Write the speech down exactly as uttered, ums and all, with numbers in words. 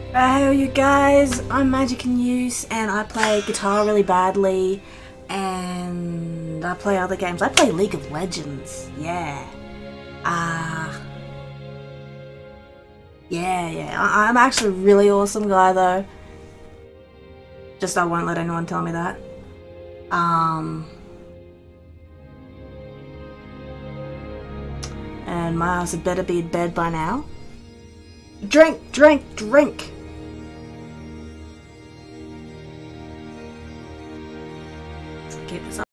Hey you guys, I'm Magic in Use and I play guitar really badly and I play other games. I play League of Legends, yeah. Ah. Uh, yeah, yeah. I I'm actually a really awesome guy though. Just I won't let anyone tell me that. Um. And my ass had better be in bed by now. Drink, drink, drink!